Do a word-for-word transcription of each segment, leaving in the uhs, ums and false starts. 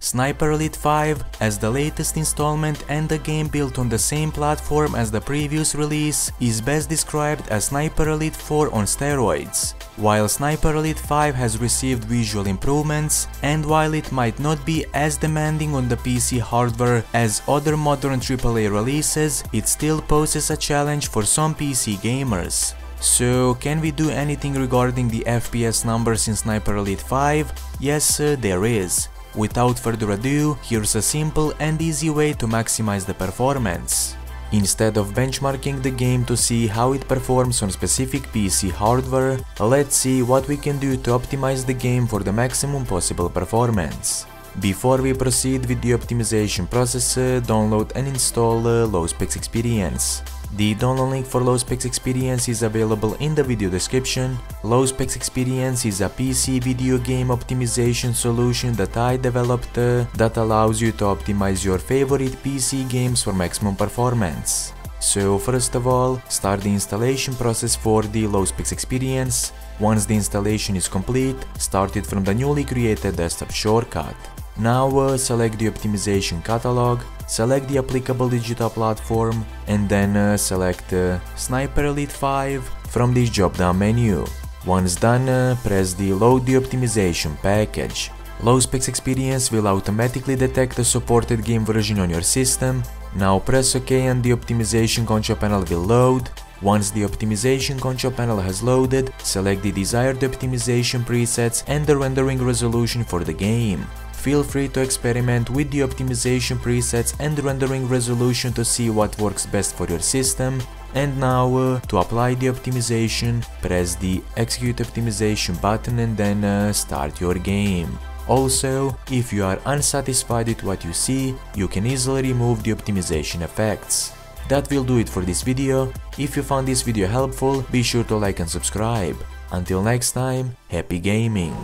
Sniper Elite five, as the latest installment and a game built on the same platform as the previous release, is best described as Sniper Elite four on steroids. While Sniper Elite five has received visual improvements, and while it might not be as demanding on the P C hardware as other modern triple A releases, it still poses a challenge for some P C gamers. So, can we do anything regarding the F P S numbers in Sniper Elite five? Yes, uh, there is. Without further ado, here's a simple and easy way to maximize the performance. Instead of benchmarking the game to see how it performs on specific P C hardware, let's see what we can do to optimize the game for the maximum possible performance. Before we proceed with the optimization process, uh, download and install uh, LowSpecs Experience. The download link for LowSpecs Experience is available in the video description. LowSpecs Experience is a P C video game optimization solution that I developed uh, that allows you to optimize your favorite P C games for maximum performance. So first of all, start the installation process for the LowSpecs Experience. Once the installation is complete, start it from the newly created desktop shortcut. Now uh, select the optimization catalog, select the applicable digital platform, and then uh, select uh, Sniper Elite five from this drop-down menu. Once done, uh, press the Load the optimization package. LowSpecs Experience will automatically detect the supported game version on your system. Now press OK and the optimization control panel will load. Once the optimization control panel has loaded, select the desired optimization presets and the rendering resolution for the game. Feel free to experiment with the optimization presets and rendering resolution to see what works best for your system. And now, uh, to apply the optimization, press the Execute Optimization button and then uh, start your game. Also, if you are unsatisfied with what you see, you can easily remove the optimization effects. That will do it for this video. If you found this video helpful, be sure to like and subscribe. Until next time, happy gaming!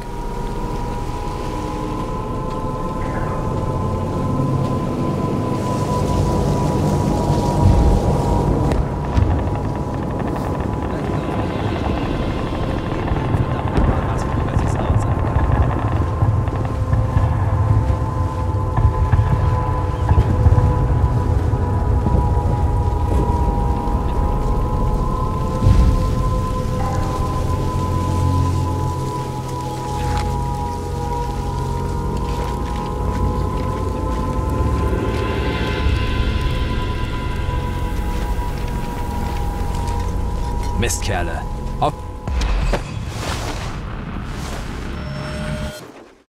Mistkerle.